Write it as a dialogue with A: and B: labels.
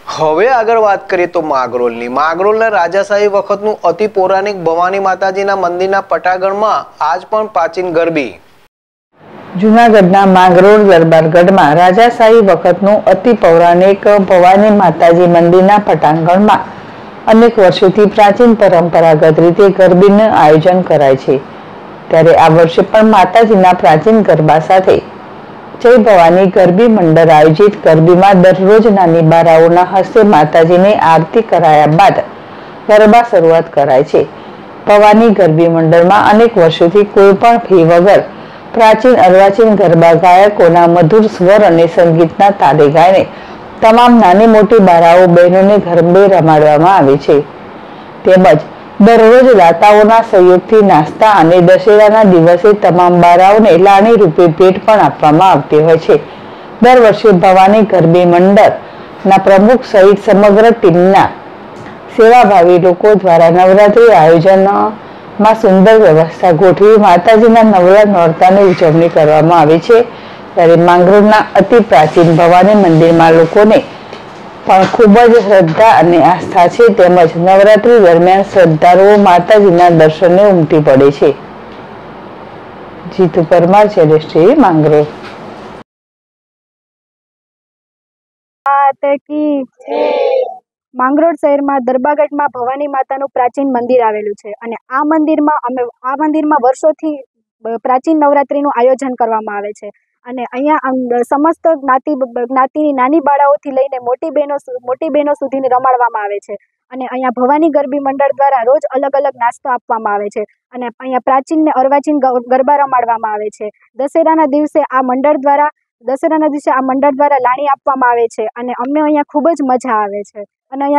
A: હવે આગળ વાત કરીએ તો માગરોલના રાજાશાહી વખતનું અતિ પૌરાણિક ભવાની માતાજીના મંદિરના પટાગણમાં આજ પણ પ્રાચીન ગરબી।
B: જૂનાગઢના માંગરોળ દરબારગઢમાં રાજાશાહી વખતનું અતિ પૌરાણિક ભવાની માતાજી મંદિરના પટાંગણમાં અનેક વર્ષોથી પ્રાચીન પરંપરાગત રીતે ગરબીનું આયોજન કરાય છે। ત્યારે આ વર્ષે પણ માતાજીના પ્રાચીન ગરબા સાથે જય ભવાની ગરબી મંડળ આયોજિત ગરબીમાં દરરોજ નાની બાળાઓના હસ્તે માતાજીને આરતી કરાયા બાદ ગરબા શરૂઆત કરાય છે। ભવાની ગરબી મંડળમાં અનેક વર્ષોથી કોઈ પણ ફી વગર પ્રાચીન અર્વાચીન ગરબા ગાયકોના મધુર સ્વર અને સંગીતના તાલે ગાઈને તમામ નાની મોટી બાળાઓ બહેનોને ગરબે રમાડવામાં આવે છે। તેમજ દરરોજ દાતાઓના સહયોગથી નાસ્તા અને દશેરાના દિવસે તમામ બાળાઓને લાણી રૂપે ભેટ પણ આપવામાં આવતી હોય છે। દર વર્ષે ભવાની ગરબી મંડળના પ્રમુખ સહિત સમગ્ર ટીમના સેવાભાવી લોકો દ્વારા નવરાત્રી આયોજનમાં સુંદર વ્યવસ્થા ગોઠવી માતાજીના નવલા નોરતાની ઉજવણી કરવામાં આવે છે। ત્યારે માંગરોળના અતિ પ્રાચીન ભવાની મંદિરમાં લોકોને પણ ખૂબ જ શ્રદ્ધા અને આસ્થા છે। તેમજ નવરાત્રી દરમિયાન શ્રદ્ધાળુઓ માતાજીના દર્શને ઉમટી પડે છે। જીતુ પરમાર, જેડેશ ટીવી, માંગરોળ।
C: માંગરોળ શહેરમાં દરબારગઢમાં ભવાની માતાનું પ્રાચીન મંદિર આવેલું છે અને આ મંદિરમાં વર્ષોથી પ્રાચીન નવરાત્રીનું આયોજન કરવામાં આવે છે અને અહીંયા સમસ્ત જ્ઞાતિની નાની બાળાઓથી લઈને મોટી બહેનો સુધીને રમાડવામાં આવે છે અને અહીંયા ભવાની ગરબી મંડળ દ્વારા રોજ અલગ અલગ નાસ્તો આપવામાં આવે છે અને અહીંયા પ્રાચીન ને અર્વાચીન ગરબા રમાડવામાં આવે છે। દશેરાના દિવસે આ મંડળ દ્વારા લાણી આપવામાં આવે છે અને અમને અહીંયા ખૂબ જ મજા આવે છે અને અહીંયા